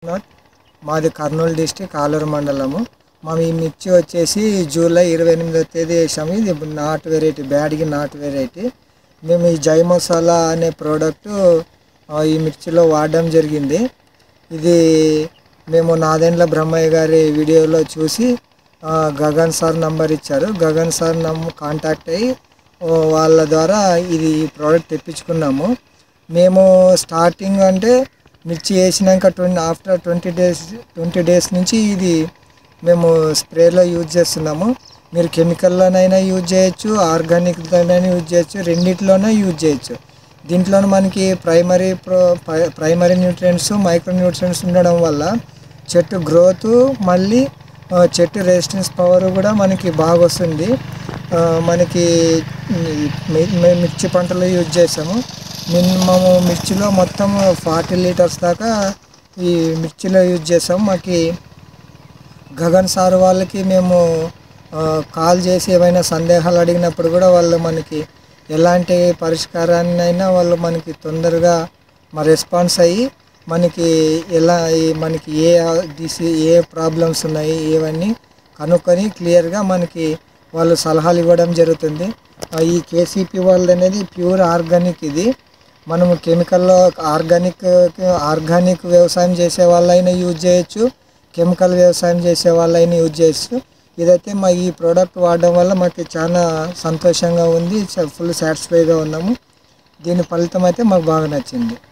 Not మాది Kurnool district Aluru మండలము. మేము ఈ మిర్చి వచ్చేసి జూలై 28వ తేదీ వేసాము. ఇది నాటు వెరైటీ, బ్యాడ్గి నాటు వెరైటీ. మేము ఈ జై మసాలా అనే ప్రోడక్టు ఈ మిర్చిలో వాడడం జరిగింది. ఇది మేము నాదెండ్ల బ్రహ్మయ్య గారి వీడియోలో చూసి గగన్ సార్ నంబర్ ఇచ్చారు. గగన్ సార్ కాంటాక్ట్ అయ్యి వాళ్ళ ద్వారా ఇది ప్రోడక్ట్ తెప్పించుకున్నాము. మేము స్టార్టింగ్ అంటే మిర్చి వేసినాక ఆఫ్టర్ 20 డేస్ నుంచి ఇది మేము స్ప్రేలో యూజ్ చేస్తున్నాము. మీరు కెమికల్లోనైనా యూజ్ చేయొచ్చు, ఆర్గానిక్లోనైనా యూజ్ చేయొచ్చు, రెండిట్లోనే యూజ్ చేయొచ్చు. దీంట్లో మనకి ప్రైమరీ న్యూట్రియంట్స్, మైక్రో న్యూట్రియంట్స్ ఉండడం వల్ల చెట్టు గ్రోత్, మళ్ళీ చెట్టు రెసిస్టెన్స్ పవర్ కూడా మనకి బాగా వస్తుంది. మనకి మిర్చి పంటలో యూజ్ చేసాము. మినిమము మిర్చిలో మొత్తం 40 లీటర్స్ దాకా ఈ మిర్చిలో యూజ్ చేసాము. మాకు గగన్ సార్ వాళ్ళకి మేము కాల్ చేసి ఏమైనా సందేహాలు అడిగినప్పుడు కూడా వాళ్ళు మనకి ఎలాంటి పరిష్కారాన్నైనా వాళ్ళు మనకి తొందరగా రెస్పాన్స్ అయ్యి మనకి మనకి ఏ ప్రాబ్లమ్స్ ఉన్నాయి ఇవన్నీ కనుక్కొని క్లియర్గా మనకి వాళ్ళు సలహాలు ఇవ్వడం జరుగుతుంది. ఈ కేసీపీ వాళ్ళది అనేది ప్యూర్ ఆర్గానిక్. ఇది మనము కెమికల్లో ఆర్గానిక్ వ్యవసాయం చేసే వాళ్ళైనా యూజ్ చేయొచ్చు, కెమికల్ వ్యవసాయం చేసే వాళ్ళైనా యూజ్ చేయొచ్చు. ఇదైతే ఈ ప్రోడక్ట్ వాడడం వల్ల మాకు చాలా సంతోషంగా ఉంది, ఫుల్ సాటిస్ఫైగా ఉన్నాము. దీని ఫలితం అయితే మాకు బాగా నచ్చింది.